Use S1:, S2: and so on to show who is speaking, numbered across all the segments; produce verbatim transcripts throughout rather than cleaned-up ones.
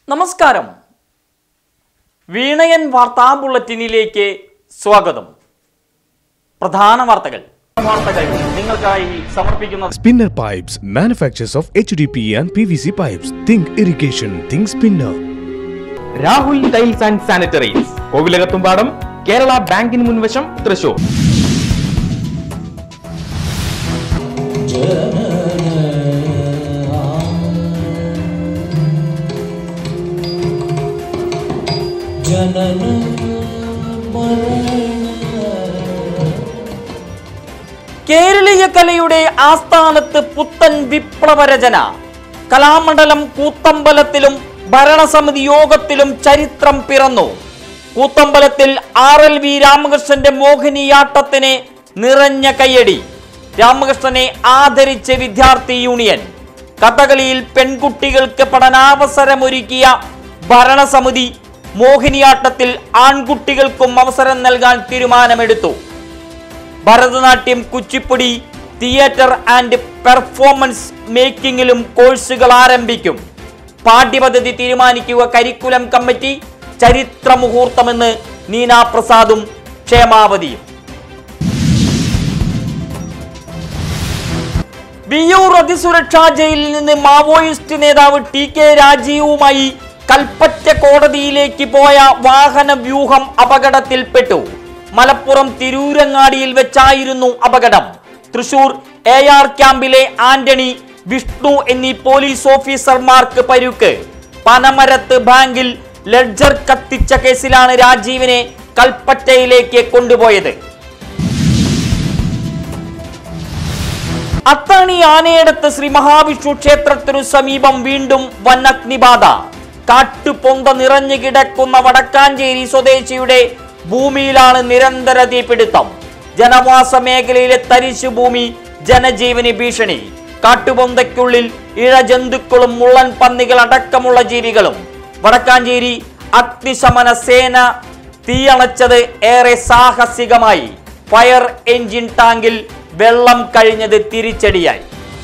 S1: നമസ്കാരം. വീണയൻ വാർത്താ ബുള്ളറ്റിനിലേക്ക് സ്വാഗതം. പ്രധാന വാർത്തകൾ വാർത്തകൾ നിങ്ങൾക്കായി സമർപ്പിക്കുന്ന
S2: Spinner Pipes manufacturers of H D P E and P V C pipes. Think irrigation, think Spinner.
S3: Rahul tiles and sanitaries, Kovilakathumpadam, Kerala ബാങ്കിന് മുൻവശം, തൃശൂർ.
S1: കേരളീയ കലയുടെ ആസ്ഥാനത്ത് പുത്തൻ വിപ്ലവരചന. കലാമണ്ഡലം കൂത്തമ്പലത്തിലും ഭരണസമിതി യോഗത്തിലും ചരിത്രം പിറന്നു. കൂത്തമ്പലത്തിൽ ആർ എൽ വി രാമകൃഷ്ണന്റെ മോഹിനിയാട്ടത്തിന് നിറഞ്ഞ കയ്യടി. രാമകൃഷ്ണനെ ആദരിച്ച് വിദ്യാർത്ഥി യൂണിയൻ. കഥകളിയിൽ പെൺകുട്ടികൾക്ക് പഠനാവസരമൊരുക്കിയ ഭരണസമിതി മോഹിനിയാട്ടത്തിൽ ആൺകുട്ടികൾക്കും അവസരം നൽകാൻ തീരുമാനമെടുത്തു. Bharatanatyam, Kuchipudi, theatre and performance മേക്കിങ്ങിലും കോഴ്സുകൾ ആരംഭിക്കും. പാഠ്യപദ്ധതി തീരുമാനിക്കുക കരിക്കുലം കമ്മിറ്റി. ചരിത്ര മുഹൂർത്തമെന്ന് നീന പ്രസാദും ക്ഷേമാവതിയും. വിയ്യൂർ അതിസുരക്ഷാ ജയിലിൽ നിന്ന് മാവോയിസ്റ്റ് നേതാവ് ടി കെ രാജീവുമായി കൽപ്പറ്റ കോടതിയിലേക്ക് പോയ വാഹന വ്യൂഹം അപകടത്തിൽപ്പെട്ടു. മലപ്പുറം തിരൂരങ്ങാടിയിൽ വെച്ചായിരുന്നു അപകടം. തൃശൂർ എ ആർ ക്യാമ്പിലെ ആന്റണി, വിഷ്ണു എന്നീ പോലീസ് ഓഫീസർമാർക്ക് പരുക്ക്. പനമരത്ത് ബാങ്കിൽ ലെഡ്ജർ കത്തിച്ച കേസിലാണ് രാജീവിനെ കൽപ്പറ്റയിലേക്ക് കൊണ്ടുപോയത്. അത്താണി ആനയടത്ത് ശ്രീ മഹാവിഷ്ണു ക്ഷേത്രത്തിനു സമീപം വീണ്ടും വൻ അഗ്നിബാധ. കാട്ടുപൊന്ത നിറഞ്ഞു കിടക്കുന്ന വടക്കാഞ്ചേരി സ്വദേശിയുടെ ഭൂമിയിലാണ് നിരന്തര തീപിടുത്തം. ജനവാസ മേഖലയിലെ തരിശു ഭൂമി ജനജീവന് ഭീഷണി. കാട്ടുപൊന്തയ്ക്കുള്ളിൽ ഇഴജന്തുക്കളും മുള്ളൻ പന്നികൾ അടക്കമുള്ള ജീവികളും. വടക്കാഞ്ചേരി അഗ്നിശമന സേന തീയണച്ചത് ഏറെ സാഹസികമായി. ഫയർ എഞ്ചിൻ ടാങ്കിൽ വെള്ളം കഴിഞ്ഞത് തിരിച്ചടിയായി.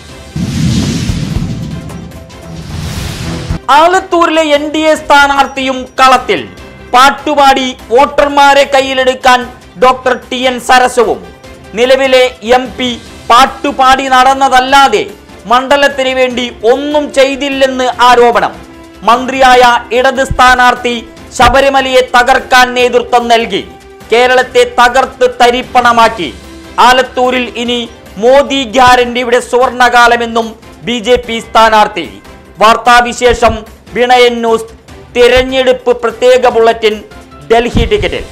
S1: ആലത്തൂരിലെ എൻ ഡി എ സ്ഥാനാർത്ഥിയും കളത്തിൽ. പാട്ടുപാടി വോട്ടർമാരെ കയ്യിലെടുക്കാൻ ഡോക്ടർ ടി എൻ സരസുവും. നിലവിലെ എം പി പാട്ടുപാടി നടന്നതല്ലാതെ മണ്ഡലത്തിന് വേണ്ടി ഒന്നും ചെയ്തില്ലെന്ന് ആരോപണം. മന്ത്രിയായ ഇടത് സ്ഥാനാർത്ഥി ശബരിമലയെ തകർക്കാൻ നേതൃത്വം നൽകി. കേരളത്തെ തകർത്ത് തരിപ്പണമാക്കി. ആലത്തൂരിൽ ഇനി മോദി ഗ്യാരണ്ടിയുടെ സുവർണകാലമെന്നും ബി ജെ പി സ്ഥാനാർത്ഥി. വാർത്താവിശേഷം വിണയൻ ന്യൂസ് തിരഞ്ഞെടുപ്പ് പ്രത്യേക ബുള്ളറ്റിൻ ഡൽഹി ടിക്കറ്റിൽ.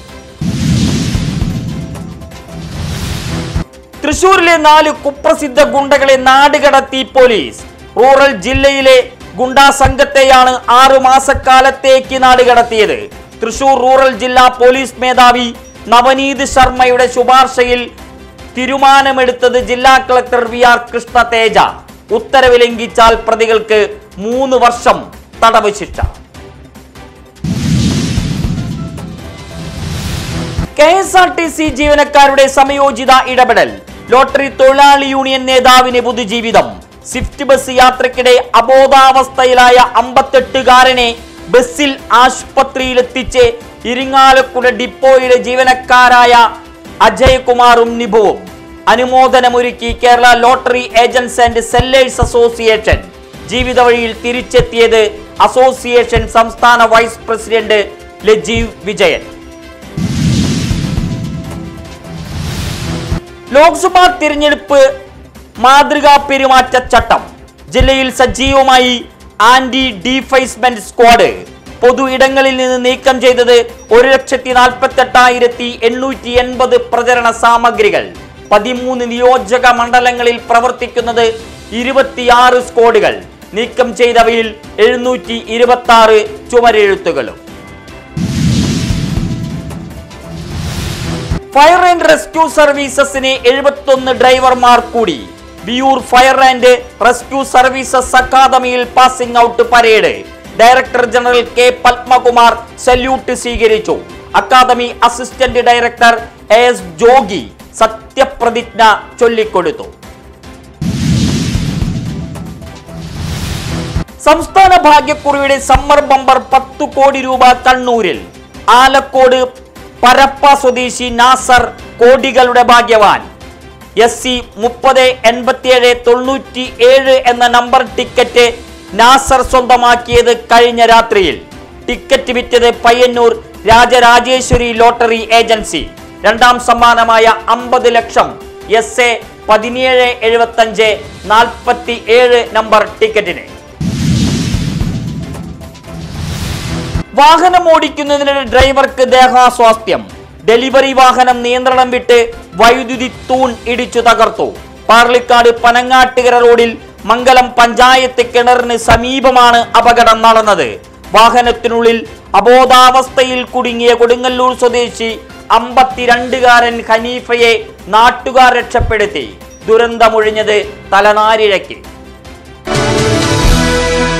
S1: തൃശൂരിലെ നാല് കുപ്രസിദ്ധ ഗുണ്ടകളെ നാടുകടത്തി പോലീസ്. റൂറൽ ജില്ലയിലെ ഗുണ്ടാ സംഘത്തെയാണ് ആറു മാസക്കാലത്തേക്ക് നാടുകടത്തിയത്. തൃശൂർ റൂറൽ ജില്ലാ പോലീസ് മേധാവി നവനീത് ശർമ്മയുടെ ശുപാർശയിൽ തീരുമാനമെടുത്തത് ജില്ലാ collector V R Krishna Teja. ഉത്തരവ് ലംഘിച്ചാൽ പ്രതികൾക്ക് മൂന്ന് വർഷം തടവ് ശിക്ഷ. K S R T C ജീവനക്കാരുടെ സമയോചിത ഇടപെടൽ. ലോട്ടറി തൊഴിലാളി യൂണിയൻ നേതാവിന് പുതുജീവിതം. സ്വിഫ്റ്റ് ബസ് യാത്രക്കിടെ അബോധാവസ്ഥയിലായ അമ്പത്തെട്ടുകാരനെ ബസ്സിൽ ആശുപത്രിയിലെത്തിച്ച് ഇരിങ്ങാലക്കുട ഡിപ്പോയിലെ ജീവനക്കാരായ അജയ്കുമാറും നിബുവും. അനുമോദനമൊരുക്കി Kerala lottery agents and sellers association. ജീവിത വഴിയിൽ തിരിച്ചെത്തിയത് അസോസിയേഷൻ സംസ്ഥാന വൈസ് പ്രസിഡന്റ് ലജീവ് വിജയൻ. ലോക്സഭാ തിരഞ്ഞെടുപ്പ് മാതൃകാ പെരുമാറ്റച്ചട്ടം. ജില്ലയിൽ സജീവമായി ആന്റി ഡിഫേസ്മെന്റ് സ്ക്വാഡ്. പൊതു ഇടങ്ങളിൽ നിന്ന് നീക്കം ചെയ്തത് ഒരു ലക്ഷത്തി നാൽപ്പത്തി എട്ടായിരത്തി എണ്ണൂറ്റി എൺപത് പ്രചരണ സാമഗ്രികൾ. പതിമൂന്ന് നിയോജക മണ്ഡലങ്ങളിൽ പ്രവർത്തിക്കുന്നത് ഇരുപത്തിയാറ് സ്ക്വാഡുകൾ. നീക്കം ചെയ്തവയിൽ എഴുന്നൂറ്റി ഇരുപത്തി ആറ് ചുമരെഴുത്തുകളും. ഫയർ ആൻഡ് റെസ്ക്യൂ സർവീസസിന് എഴുപത്തൊന്ന് ഡ്രൈവർമാർ കൂടി. Viyyur fire and rescue services അക്കാദമിയിൽ passing out parade. Director general K Padmakumar salute സ്വീകരിച്ചു. Academy assistant director A S Jogi സത്യപ്രതിജ്ഞ ചൊല്ലിക്കൊടുത്തു. സംസ്ഥാന ഭാഗ്യക്കുറിയുടെ സമ്മർ ബമ്പർ പത്തു കോടി രൂപ കണ്ണൂരിൽ. ആലക്കോട് പരപ്പ സ്വദേശി നാസർ കോടികളുടെ ഭാഗ്യവാൻ. എസ് സി മുപ്പത് എൺപത്തിയേഴ് തൊണ്ണൂറ്റി ഏഴ് എന്ന നമ്പർ ടിക്കറ്റ് നാസർ സ്വന്തമാക്കിയത് കഴിഞ്ഞ രാത്രിയിൽ. ടിക്കറ്റ് വിറ്റത് പയ്യന്നൂർ രാജരാജേശ്വരി ലോട്ടറി ഏജൻസി. രണ്ടാം സമ്മാനമായ അമ്പത് ലക്ഷം എസ് എ പതിനേഴ് എഴുപത്തി അഞ്ച് നാൽപ്പത്തി ഏഴ് നമ്പർ ടിക്കറ്റിന്. വാഹനം ഓടിക്കുന്നതിനിടെ ഡ്രൈവർക്ക് ദേഹാസ്വാസ്ഥ്യം. ഡെലിവറി വാഹനം നിയന്ത്രണം വിട്ട് വൈദ്യുതി തൂൺ ഇടിച്ചു തകർത്തു. പാർലിക്കാട് പനങ്ങാട്ടുകര റോഡിൽ മംഗലം പഞ്ചായത്ത് കിണറിന് സമീപമാണ് അപകടം നടന്നത്. വാഹനത്തിനുള്ളിൽ അബോധാവസ്ഥയിൽ കുടുങ്ങിയ കൊടുങ്ങല്ലൂർ സ്വദേശി അമ്പത്തിരണ്ടുകാരൻ ഹനീഫയെ നാട്ടുകാർ രക്ഷപ്പെടുത്തി. ദുരന്തമൊഴിഞ്ഞത് തലനാരിഴയ്ക്ക്.